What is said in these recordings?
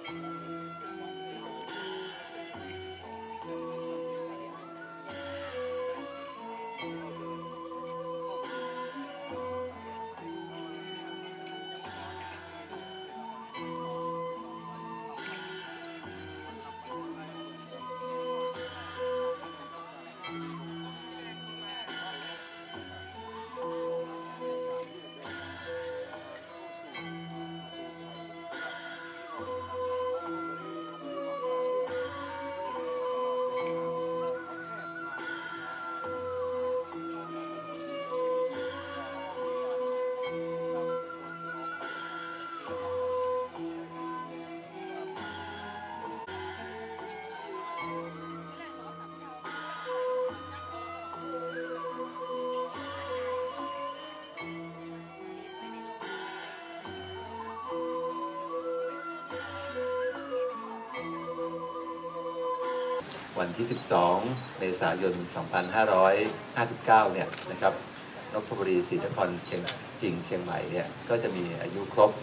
วันที่ 12 เมษายน 2559 เนี่ยนะครับนพบุรีศรีนครเชียงใหม่เนี่ยก็จะมีอายุครบ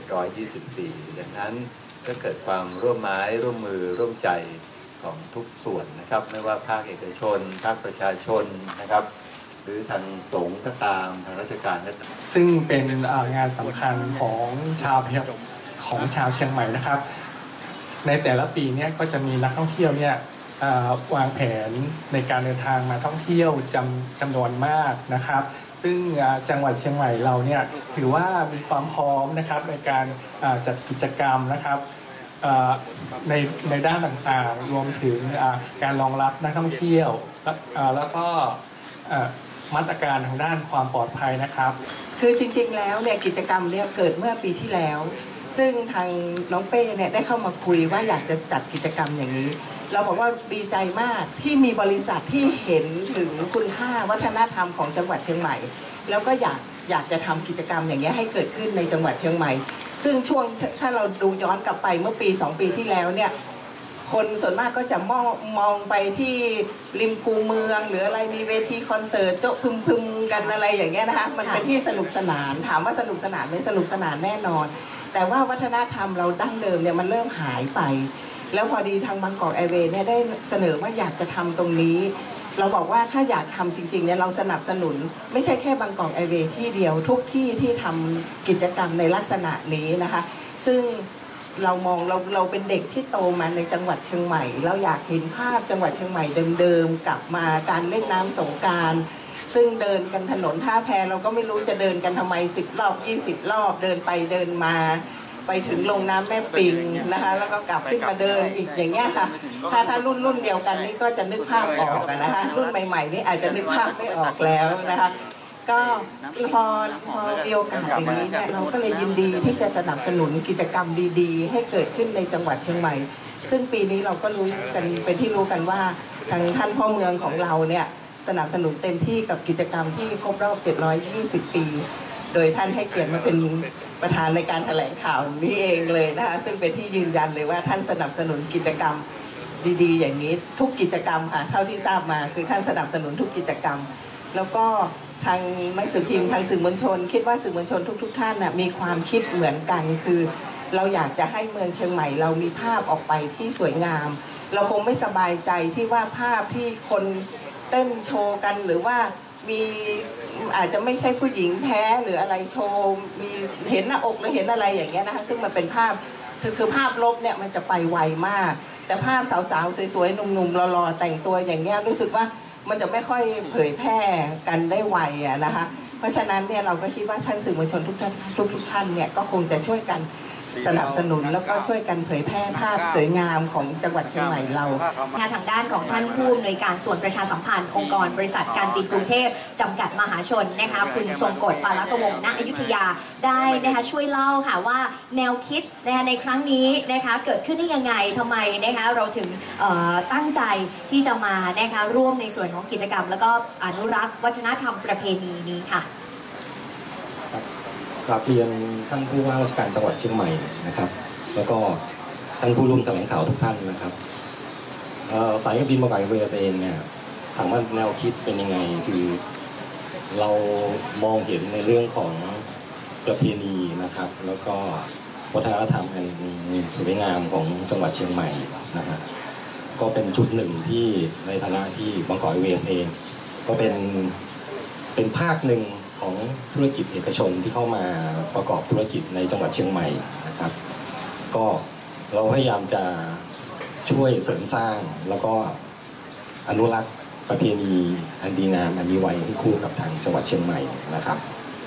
720 ปีดังนั้นก็เกิดความร่วมไม้ร่วมมือร่วมใจของทุกส่วนนะครับไม่ว่าภาคเอกชนภาคประชาชนนะครับหรือทางสงฆ์ก็ตามทางราชการก็ตามซึ่งเป็นงานสำคัญของชาวเชียงใหม่นะครับในแต่ละปีเนี่ยก็จะมีนักท่องเที่ยวเนี่ยวางแผนในการเดินทางมาท่องเที่ยวจำนวนมากนะครับซึ่งจังหวัดเชียงใหม่เราเนี่ยถือว่ามีความพร้อมนะครับในการจัดกิจกรรมนะครับในด้านต่างๆรวมถึงการรองรับนักท่องเที่ยวแล้วก็มาตรการทางด้านความปลอดภัยนะครับคือจริงๆแล้วเนี่ยกิจกรรมเนี่ยเกิดเมื่อปีที่แล้วซึ่งทางน้องเป้เนี่ยได้เข้ามาคุยว่าอยากจะจัดกิจกรรมอย่างนี้เราบอกว่าดีใจมากที่มีบริษัทที่เห็นถึงคุณค่าวัฒนธรรมของจังหวัดเชียงใหม่แล้วก็อยากจะทำกิจกรรมอย่างนี้ให้เกิดขึ้นในจังหวัดเชียงใหม่ซึ่งช่วงถ้าเราดูย้อนกลับไปเมื่อปี2 ปีที่แล้วเนี่ยคนส่วนมากก็จะมองไปที่ริมคูเมืองหรืออะไรมีเวทีคอนเสิร์ตโจ๊ะพึมกันอะไรอย่างเงี้ยนะคะมันเป็นที่สนุกสนานถามว่าสนุกสนานไหมสนุกสนานแน่นอนแต่ว่าวัฒนธรรมเราดั้งเดิมเนี่ยมันเริ่มหายไปแล้วพอดีทางบางกอกแอร์เวย์เนี่ยได้เสนอว่าอยากจะทำตรงนี้เราบอกว่าถ้าอยากทำจริงๆเนี่ยเราสนับสนุนไม่ใช่แค่บางกอกแอร์เวย์ที่เดียวทุกที่ที่ทำกิจกรรมในลักษณะนี้นะคะซึ่งเรามองเราเป็นเด็กที่โตมาในจังหวัดเชียงใหม่เราอยากเห็นภาพจังหวัดเชียงใหม่เดิมๆกลับมาการเล่นน้ำสงกรานต์ซึ่งเดินกันถนนท่าแพเราก็ไม่รู้จะเดินกันทำไม10 รอบ20 รอบเดินไปเดินมาไปถึงลงน้ำแม่ปิงนะคะแล้วก็กลับขึ้นมาเดินอีกอย่างเงี้ยค่ะถ้ารุ่นเดียวกันนี่ก็จะนึกภาพออกนะคะรุ่นใหม่ๆนี่อาจจะนึกภาพไม่ออกแล้วนะคะก็พอมีโอกาสอย่างนี้เนี่ยเราก็เลยยินดีที่จะสนับสนุนกิจกรรมดีๆให้เกิดขึ้นในจังหวัดเชียงใหม่ซึ่งปีนี้เราก็รู้กันเป็นที่รู้กันว่าทางท่านพ่อเมืองของเราเนี่ยสนับสนุนเต็มที่กับกิจกรรมที่ครบรอบ720 ปีโดยท่านให้เกียรติมาเป็นประธานในการแถลงข่าวนี้เองเลยนะคะซึ่งเป็นที่ยืนยันเลยว่าท่านสนับสนุนกิจกรรมดีๆอย่างนี้ทุกกิจกรรมค่ะเท่าที่ทราบมาคือท่านสนับสนุนทุกกิจกรรมแล้วก็ทางหนังสือพิมพ์ทางสื่อมวลชนคิดว่าสื่อมวลชนทุกท่านน่ะมีความคิดเหมือนกันคือเราอยากจะให้เมืองเชียงใหม่เรามีภาพออกไปที่สวยงามเราคงไม่สบายใจที่ว่าภาพที่คนเต้นโชว์กันหรือว่ามีอาจจะไม่ใช่ผู้หญิงแท้หรืออะไรโชว์มีเห็นหน้าอกหรือเห็นอะไรอย่างเงี้ยนะคะซึ่งมันเป็นภาพคือภาพลบเนี่ยมันจะไปไวมากแต่ภาพสาวๆสวยๆหนุ่มๆหล่อๆแต่งตัวอย่างเงี้ยรู้สึกว่ามันจะไม่ค่อยเผยแพร่กันได้ไวอะนะคะเพราะฉะนั้นเนี่ยเราก็คิดว่าท่านสื่อมวลชนทุกท่านเนี่ยก็คงจะช่วยกันสนับสนุนแล้วก็ช่วยกันเผยแพร่ภาพสวยงามของจังหวัดเชียงใหม่เราทางด้านของท่านผู้อำนวยการส่วนประชาสัมพันธ์องค์กรบริษัทการบินกรุงเทพจำกัดมหาชนนะคะคุณทรงกฎปาลกวงศ์ณอยุธยาได้นะคะช่วยเล่าค่ะว่าแนวคิดนะคะในครั้งนี้นะคะเกิดขึ้นได้ยังไงทำไมนะคะเราถึงตั้งใจที่จะมานะคะร่วมในส่วนของกิจกรรมแล้วก็อนุรักษ์วัฒนธรรมประเพณีนี้ค่ะกราบเรียนท่านผู้ว่าราชการจังหวัดเชียงใหม่นะครับแล้วก็ท่านผู้ร่วมแถลงข่าวทุกท่านนะครับสายการบินบางกอกแอร์เวย์เองเนี่ยถามว่าแนวคิดเป็นยังไงคือเรามองเห็นในเรื่องของประเพณีนะครับแล้วก็วัฒนธรรมอันสวยงามของจังหวัดเชียงใหม่นะฮะก็เป็นจุดหนึ่งที่ในฐานะที่บางกอกแอร์เวย์เองก็เป็นภาคหนึ่งของธุรกิจเอกชนที่เข้ามาประกอบธุรกิจในจังหวัดเชียงใหม่นะครับก็เราพยายามจะช่วยเสริมสร้างแล้วก็อนุรักษ์ประเพณีอันดีงามอันนี้ไว้ให้คู่กับทางจังหวัดเชียงใหม่นะครับ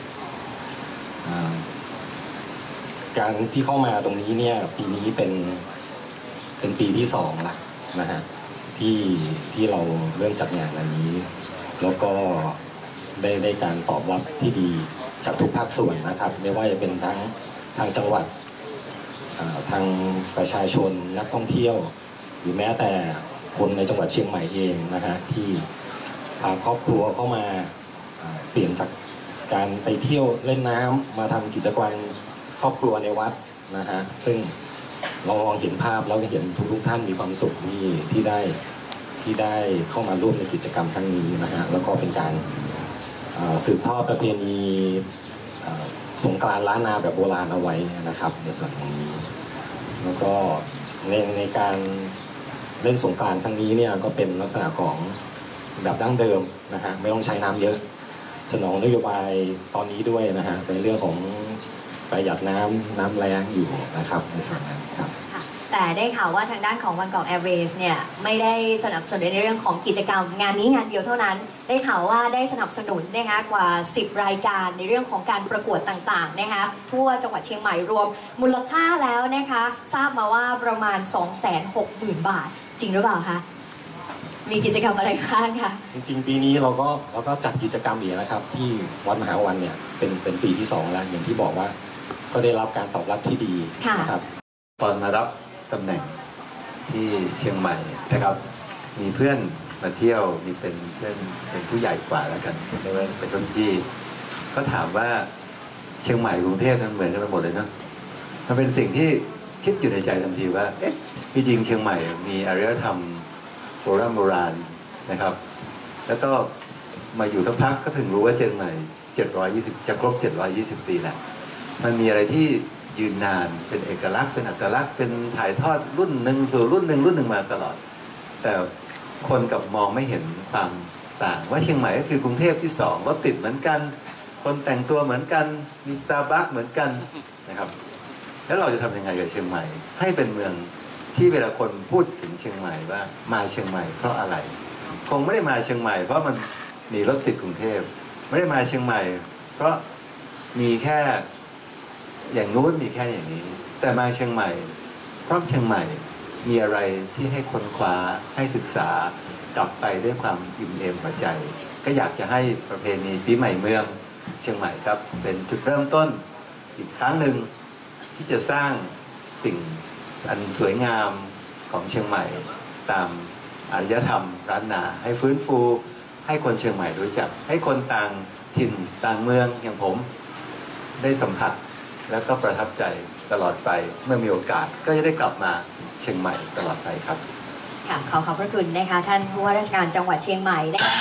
การที่เข้ามาตรงนี้เนี่ยปีนี้เป็นปีที่2ละนะฮะที่เราเริ่มจัดงานอันนี้แล้วก็ได้การตอบรับที่ดีจากทุกภาคส่วนนะครับไม่ว่าจะเป็นทั้งทางจังหวัดทางประชาชนนักท่องเที่ยวหรือแม้แต่คนในจังหวัดเชียงใหม่เองนะฮะที่พาครอบครัวเข้ามาเปลี่ยนจากการไปเที่ยวเล่นน้ำมาทำกิจกรรมครอบครัวในวัดนะฮะซึ่งเราลองเห็นภาพแล้วเห็นทุกท่านมีความสุขที่ได้เข้ามาร่วมในกิจกรรมครั้งนี้นะฮะแล้วก็เป็นการสืบทอดประเพณีสงกรานต์ล้านนาแบบโบราณเอาไว้นะครับในส่วนตรงนี้แล้วก็ในการเล่นสงกรานต์ครั้งนี้เนี่ยก็เป็นลักษณะของแบบดั้งเดิมนะฮะไม่ต้องใช้น้ำเยอะสนองนโยบายตอนนี้ด้วยนะฮะในเรื่องของประหยัดน้ำแรงอยู่นะครับในส่วนนั้นครับแต่ได้ข่าวว่าทางด้านของบางกอกแอร์เวย์เนี่ยไม่ได้สนับสนุนในเรื่องของกิจกรรมงานนี้งานเดียวเท่านั้นได้ข่าวว่าได้สนับสนุนนะคะกว่า10รายการในเรื่องของการประกวดต่างๆนะคะทั่วจังหวัดเชียงใหม่รวมมูลค่าแล้วนะคะทราบมาว่าประมาณ 260,000 บาทจริงหรือเปล่าคะมีกิจกรรมอะไรบ้างคะจริงๆปีนี้เราก็จัดกิจกรรมอีกนะครับที่วัดมหาวันเนี่ยเป็นปีที่2แล้วอย่างที่บอกว่าก็ได้รับการตอบรับที่ดีนะครับตอนมารับตำแหน่งที่เชียงใหม่นะครับมีเพื่อนมาเที่ยวมีเป็นเพื่อนเป็นผู้ใหญ่กว่าแล้วกันเรียกว่าเป็นรุ่นพี่ก็ถามว่าเชียงใหม่กรุงเทพมันเหมือนกันหมดเลยเนาะมันเป็นสิ่งที่คิดอยู่ในใจทันทีว่าเอ๊ะจริงเชียงใหม่มีอารยธรรมโบราณนะครับแล้วก็มาอยู่สักพักก็ถึงรู้ว่าเชียงใหม่720จะครบ720 ปีแล้วมันมีอะไรที่ยืนนานเป็นเอกลักษณ์เป็นอัตลักษณ์เป็นถ่ายทอดรุ่นหนึ่งสู่รุ่นหนึ่งมาตลอดแต่คนกับมองไม่เห็นความต่างว่าเชียงใหม่ก็คือกรุงเทพที่2รถติดเหมือนกันคนแต่งตัวเหมือนกันมีสตาร์บัคเหมือนกันนะครับแล้วเราจะทำยังไงกับเชียงใหม่ให้เป็นเมืองที่เวลาคนพูดถึงเชียงใหม่ว่ามาเชียงใหม่เพราะอะไรคงไม่ได้มาเชียงใหม่เพราะมันมีรถติดกรุงเทพไม่ได้มาเชียงใหม่เพราะมีแค่อย่างนู้นมีแค่อย่างนี้แต่มาเชียงใหม่เพราะเชียงใหม่มีอะไรที่ให้ค้นคว้าให้ศึกษากลับไปด้วยความอิ่มเอมหัวใจก็อยากจะให้ประเพณีปีใหม่เมืองเชียงใหม่ครับเป็นจุดเริ่มต้นอีกครั้งหนึ่งที่จะสร้างสิ่งอันสวยงามของเชียงใหม่ตามอารยธรรมล้านนาให้ฟื้นฟูให้คนเชียงใหม่รู้จักให้คนต่างถิ่นต่างเมืองอย่างผมได้สัมผัสแล้วก็ประทับใจตลอดไปเมื่อมีโอกาสก็จะได้กลับมาเชียงใหม่ตลอดไปครับค่ะขอบพระคุณนะคะท่านผู้ว่าราชการจังหวัดเชียงใหม่นะคะ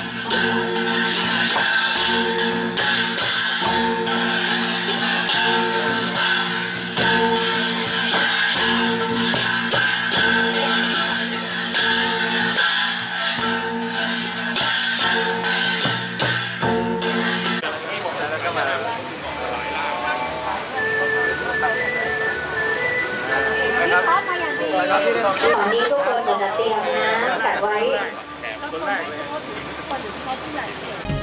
ตอนนี้ทุกคนจะเตรียมน้ำกัดไว้